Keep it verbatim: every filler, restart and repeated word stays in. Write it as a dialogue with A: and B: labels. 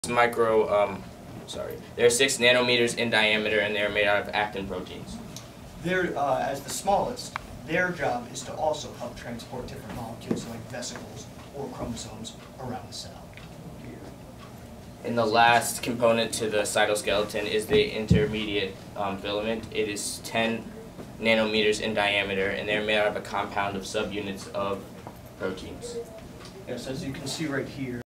A: Micro, um, sorry, they're six nanometers in diameter and they're made out of actin proteins.
B: They're, uh, as the smallest, their job is to also help transport different molecules like vesicles or chromosomes around the cell.
A: And the last component to the cytoskeleton is the intermediate um, filament. It is ten nanometers in diameter and they're made out of a compound of subunits of proteins.
B: Yes, as you can see right here.